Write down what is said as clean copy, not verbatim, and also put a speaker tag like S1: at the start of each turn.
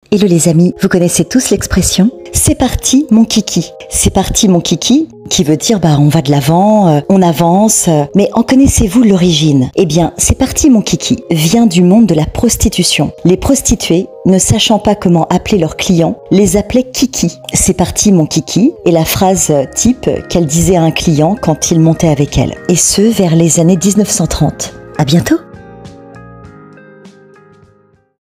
S1: Hello les amis, vous connaissez tous l'expression « c'est parti mon kiki ». C'est parti mon kiki qui veut dire on va de l'avant, on avance, mais en connaissez-vous l'origine? Eh bien, c'est parti mon kiki vient du monde de la prostitution. Les prostituées, ne sachant pas comment appeler leurs clients, les appelaient kiki. C'est parti mon kiki est la phrase type qu'elle disait à un client quand il montait avec elle. Et ce, vers les années 1930. À bientôt!